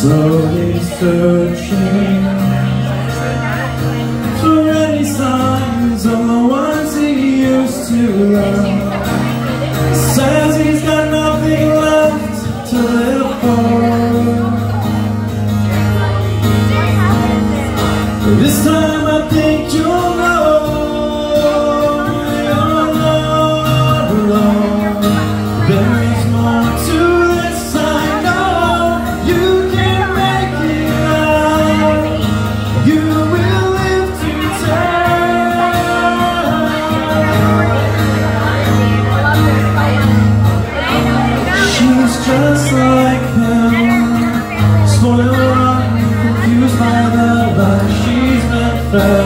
slowly searching for any signs of the ones he used to love. Says he's got nothing left to live for. This time I think you'll know you're not alone. There is more to this, I know. You can make it out. You will live to tell. She's just like him, spoiled, rotten, confused by the life she's meant for.